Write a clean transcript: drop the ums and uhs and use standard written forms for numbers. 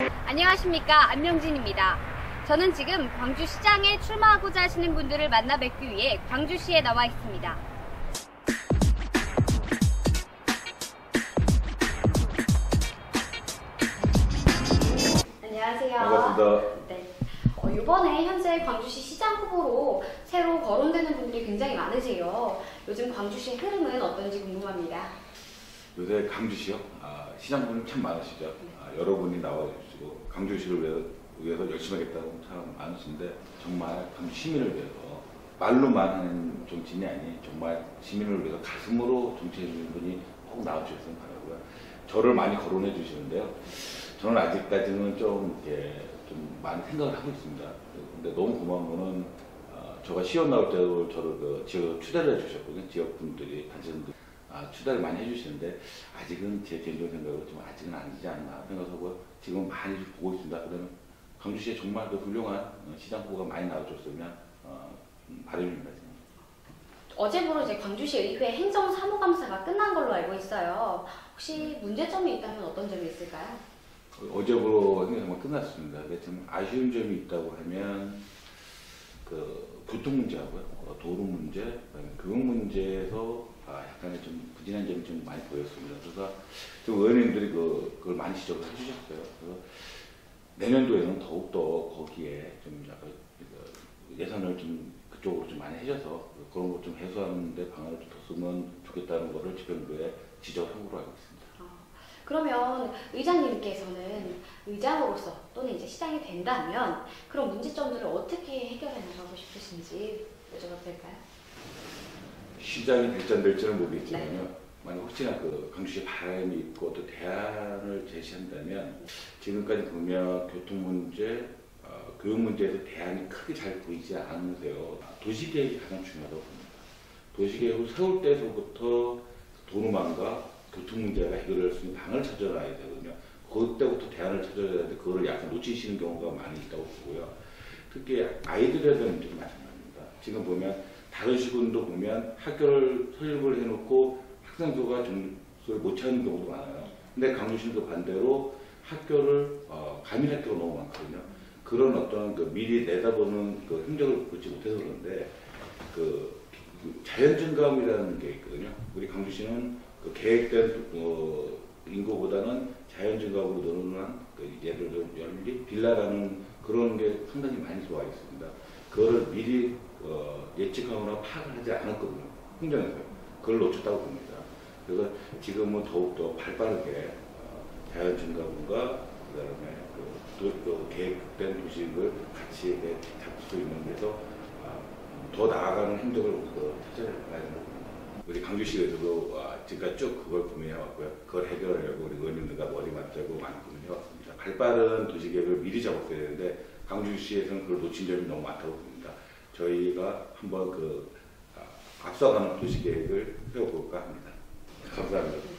안녕하십니까, 안명진입니다. 저는 지금 광주시장에 출마하고자 하시는 분들을 만나 뵙기 위해 광주시에 나와 있습니다. 안녕하세요. 반갑습니다. 네. 이번에 현재 광주시 시장 후보로 새로 거론되는 분들이 굉장히 많으세요. 요즘 광주시의 흐름은 어떤지 궁금합니다. 요새 강주시요? 시장분이 참 많으시죠. 여러분이 나와주시고 강주시를 위해서 열심히 하겠다고 참 많으신데 정말 강주 시민을 위해서 말로만 하는 정치인이 아닌 정말 시민을 위해서 가슴으로 정치해주는 분이 꼭 나와주셨으면 바라고요. 저를 많이 거론해 주시는데요. 저는 아직까지는 좀 많은 생각을 하고 있습니다. 근데 너무 고마운 거는 제가 시험 나올 때도 저를 지역 추대를 해주셨거든요. 지역분들이 단체분들 추대를 많이 해주시는데 아직은 제 개인적인 생각으로 좀 아직은 아니지 않나 생각하고요. 지금 많이 보고 있습니다. 그러면 광주시에 정말 훌륭한 시장 후보가 많이 나와줬으면 바람입니다. 어제부로 이제 광주시 의회 행정사무감사가 끝난 걸로 알고 있어요. 혹시 문제점이 있다면 어떤 점이 있을까요? 어제부로 행정사무가 끝났습니다. 근데 좀 아쉬운 점이 있다고 하면 교통 문제하고요, 도로 문제, 교육 문제에서 약간의 좀 부진한 점이 좀 많이 보였습니다. 그래서 좀 의원님들이 그걸 많이 지적을 해주셨어요. 그래서 내년도에는 더욱더 거기에 좀 약간 예산을 좀 그쪽으로 좀 많이 해줘서 그런 걸 좀 해소하는데 방안을 좀 더 쓰면 좋겠다는 거를 집행부에 지적한 걸로 알고 있습니다. 그러면 의장님께서는 의장으로서 또는 이제 시장이 된다면 그런 문제점들을 어떻게 해결해 나가고 싶으신지 여쭤봐도 될까요? 시장이 될지 안 될지는 모르겠지만요. 만약 혹시나 강주시에 바람이 있고 또 대안을 제시한다면 지금까지 보면 교통 문제, 교육 문제에서 대안이 크게 잘 보이지 않으세요. 도시계획이 가장 중요하다고 봅니다. 도시계획을 세울 때서부터 도로망과 교통 문제가 해결할 수 있는 방을 찾아놔야 되거든요. 그때부터 대안을 찾아야 되는데 그거를 약간 놓치시는 경우가 많이 있다고 보고요. 특히 아이들에 대한 문제도 마찬가지입니다. 지금 보면 다른 시군도 보면 학교를 설립을 해놓고 학생 수가 점수를 못 찾는 경우도 많아요. 근데 강주시도 반대로 학교를 가민학교가 너무 많거든요. 그런 어떤 미리 내다보는 행정을 보지 못해서 그런데 자연증가함이라는 게 있거든요. 우리 강주시는 계획된 인구보다는 자연증가함으로 늘어난 예를 들어 연립, 빌라라는 그런 게 상당히 많이 들어와 있습니다. 그거를 미리 예측하거나 파악을 하지 않았거든요. 행정에서. 그걸 놓쳤다고 봅니다. 그래서 지금은 더욱더 발빠르게 자연증가함과 그다음에 계획된 도시를 같이 잡을 수 있는 데서 더 나아가는 행동을 찾아가야 됩니다. 우리 강주시에서도 지금까지 쭉 그걸 고민해왔고요. 그걸 해결하려고 우리 의원님들과 머리 맞대고 많이 고민해왔습니다. 발빠른 도시계획을 미리 잡았어야 되는데 강주시에서는 그걸 놓친 점이 너무 많다고 봅니다. 저희가 한번 앞서가는 도시계획을 세워볼까 합니다. 감사합니다.